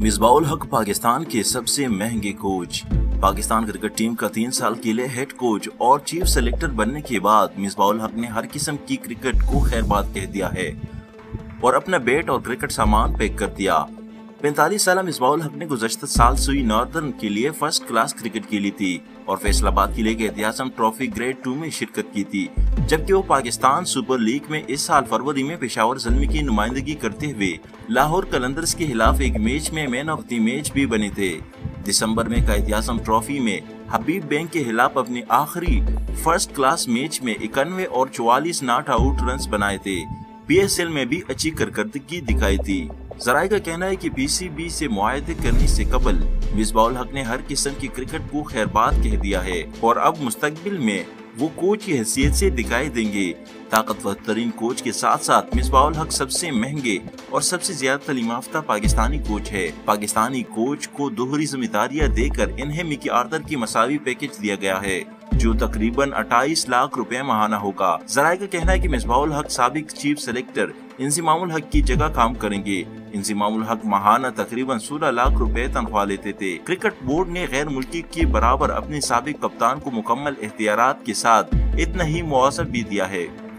मिसबाउल हक पाकिस्तान के सबसे महंगे कोच। पाकिस्तान क्रिकेट टीम का 3 साल के लिए हेड कोच और चीफ सेलेक्टर बनने के बाद मिसबाउल हक ने हर किस्म की क्रिकेट को खैरबाद कह दिया है और अपना बैट और क्रिकेट सामान पैक कर दिया। 45 साल मिसबाउल हक ने गुज़श्ता साल सुई नॉर्दर्न के लिए फर्स्ट क्लास क्रिकेट खेली थी और फैसलाबाद के लिए एहतियासम ट्रॉफी ग्रेड 2 में शिरकत की थी, जबकि वो पाकिस्तान सुपर लीग में इस साल फरवरी में पेशावर ज़ल्मी की नुमाइंदगी करते हुए लाहौर कलंदर्स के खिलाफ एक मैच में मैन ऑफ द मैच भी बने थे। दिसंबर में एहतियासम ट्रॉफी में हबीब बैंक के खिलाफ अपने आखिरी फर्स्ट क्लास मैच में 91 और 44 नॉट आउट रन बनाए थे। PSL में भी अच्छी कारकर्दगी दिखाई थी। जराये का कहना है कि PCB से मुआहदे करने से कबल मिसबाउल हक ने हर किस्म की क्रिकेट को खैरबाद कह दिया है और अब मुस्तकबिल में वो कोच की हैसियत से दिखाई देंगे। ताकतवर तरीन कोच के साथ साथ मिसबाउल हक सबसे महंगे और सबसे ज्यादा तालीम याफ्ता पाकिस्तानी कोच है। पाकिस्तानी कोच को दोहरी जिम्मेदारियां देकर इन्हें मिकी आर्थर की मसावी पैकेज दिया गया है, जो तकरीबन 28 लाख रुपए माहाना होगा। जराये का कहना है कि मिसबाउल हक साबिक चीफ सेलेक्टर इंजिमामुल हक की जगह काम करेंगे। इंजिमामुल हक माहाना तकरीबन 16 लाख रुपए तनख्वाह लेते थे। क्रिकेट बोर्ड ने गैर मुल्की के बराबर अपने साबिक कप्तान को मुकम्मल एख्तियारात के साथ इतना ही मुआवजा भी दिया है।